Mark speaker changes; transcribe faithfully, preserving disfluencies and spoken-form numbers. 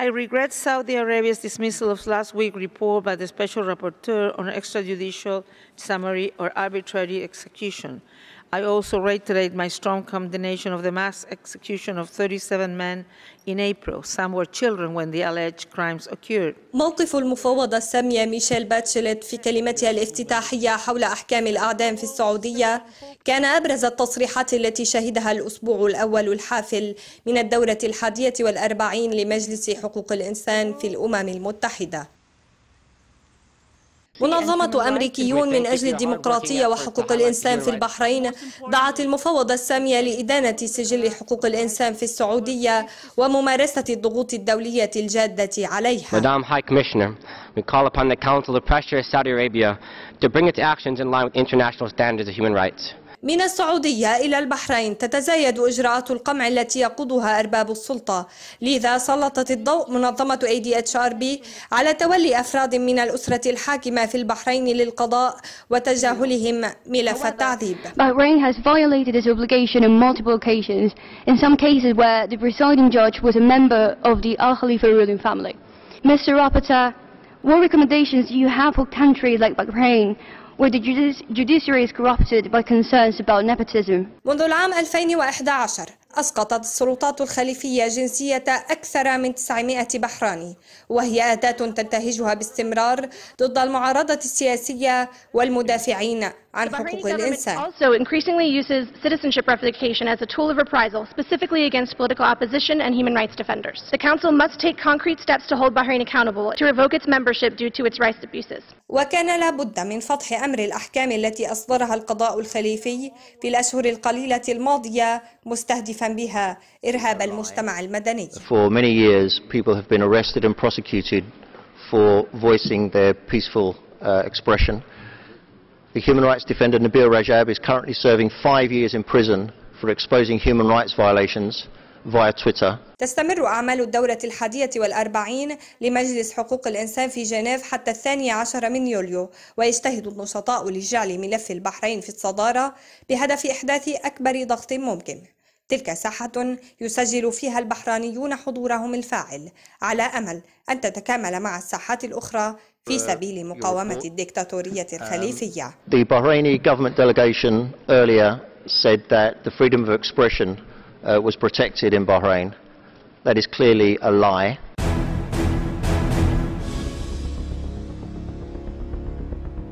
Speaker 1: I regret Saudi Arabia's dismissal of last week's report by the Special Rapporteur on extrajudicial, summary, or arbitrary execution. I also reiterate my strong condemnation of the mass execution of thirty-seven men in April. Some were children when the alleged crimes occurred.
Speaker 2: موقف المفوضة السامية ميشيل باتشلت في كلمتها الافتتاحية حول أحكام الإعدام في السعودية كان أبرز التصريحات التي شهدها الأسبوع الأول الحافل من الدورة الحادية والأربعين لمجلس حقوق الإنسان في الأمم المتحدة. منظمة أمريكيون من أجل الديمقراطية وحقوق الإنسان في البحرين دعت المفوضة السامية لإدانة سجل حقوق الإنسان في السعودية وممارسة الضغوط الدولية الجادة عليها.
Speaker 3: Madam High Commissioner, we call upon the Council to pressure Saudi Arabia to bring its actions in line with international standards of human rights.
Speaker 2: من السعودية إلى البحرين تتزايد إجراءات القمع التي يقودها أرباب السلطة، لذا سلطت الضوء منظمة إيه دي إتش آر بي على تولي أفراد من الأسرة الحاكمة في البحرين للقضاء وتجاهلهم ملف التعذيب.
Speaker 4: Bahrain has violated its obligation on multiple occasions, in some cases where the presiding judge was a member of the Al Khalifa ruling family. Mister Rapporteur, what recommendations do you have for countries like Bahrain, where the judiciary is corrupted by concerns about nepotism?
Speaker 2: منذ العام ألفين وإحدى عشر أسقطت السلطات الخليفية جنسية أكثر من تسعمائة بحراني، وهي أداة تنتهجها باستمرار ضد المعارضة السياسية والمدافعين عن حقوق الإنسان.
Speaker 5: Also increasingly uses citizenship revocation as a tool of reprisal, specifically against political opposition and human rights defenders. The Council must take concrete steps to hold Bahrain accountable to revoke its membership due to its rights abuses.
Speaker 2: وكان لابد من فتح أمر الأحكام التي أصدرها القضاء الخليفي في الأشهر القليلة الماضية مستهدفا بها إرهاب المجتمع المدني.
Speaker 6: For many years, people have been arrested and prosecuted for voicing their peaceful uh, expression. The human rights defender Nabeel Rajab is currently serving five years in prison for exposing human rights violations via Twitter.
Speaker 2: تستمر أعمال الدورة الحادية والأربعين لمجلس حقوق الإنسان في جنيف حتى الثاني عشر من يوليو، ويجتهد النشطاء لجعل ملف البحرين في الصدارة بهدف إحداث أكبر ضغط ممكن. تلك ساحة يسجل فيها البحرانيون حضورهم الفاعل على أمل أن تتكامل مع الساحات الأخرى في سبيل مقاومة الدكتاتورية الخليفية.
Speaker 6: The Bahraini government delegation earlier said that the freedom of expression uh, was protected in Bahrain. That is clearly a lie.